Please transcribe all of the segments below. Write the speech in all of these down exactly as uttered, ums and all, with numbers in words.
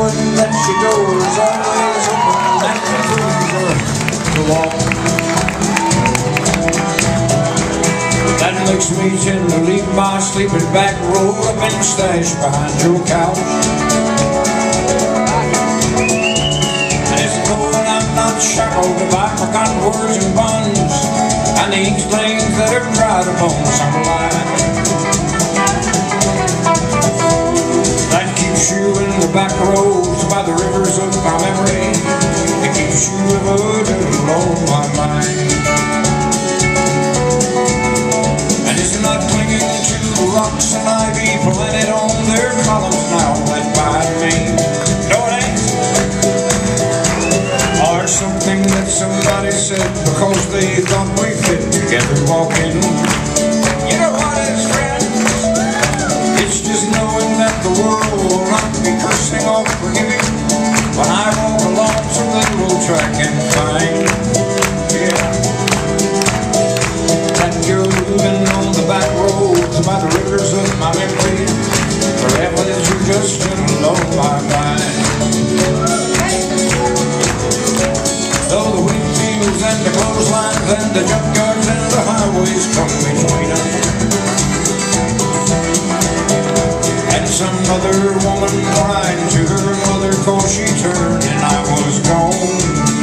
knowing that your door is always open and your dreams are to walk. That makes me tend to leave my sleeping back, roll up and stash behind your couch. And it's knowing I'm not shackled by forgotten words and bonds and the ink stains that are dried upon some line. That keeps you in the back roads by the rivers of my memory. It keeps you ever alone on my mind. And it's not clinging to the rocks and ivy planted on their columns now that bind me. No, it ain't. Or something that somebody said because they thought we fit together walking. You know what it is, friends? It's just knowing that the world will not be cursing or forgiving when I walk along some little track and find, yeah, that you're moving on the back roads by the rivers of my memory. Forever that you're just alone my mind. Though the wheat fields and the clotheslines and the junkyards and the highways come between us, and some other woman cried to her mother cause she turned and I was gone.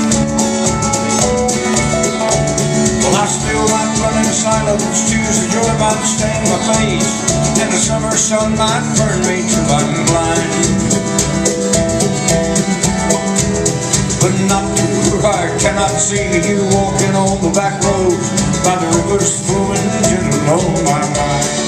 Well, I still might run in silence, choose the joy might stain my face, and the summer sun might burn me till I'm blind. But not true, I cannot see you walking on the back roads by the rivers flowing gentle on my mind.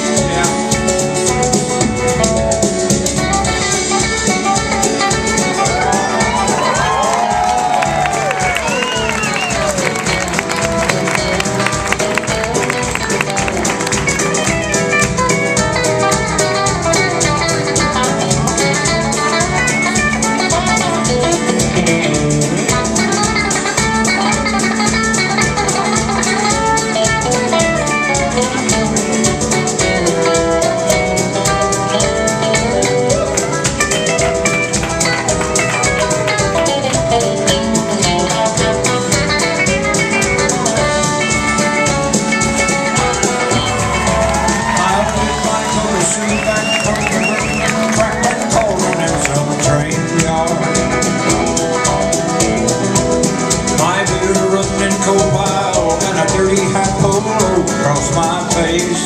Across my face,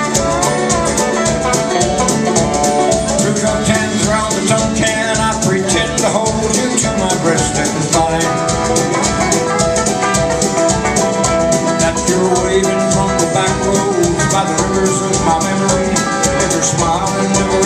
through drum cans around the tongue can, I pretend to hold you to my breast and find that you're waving from the back roads by the rivers of my memory, never smiling, never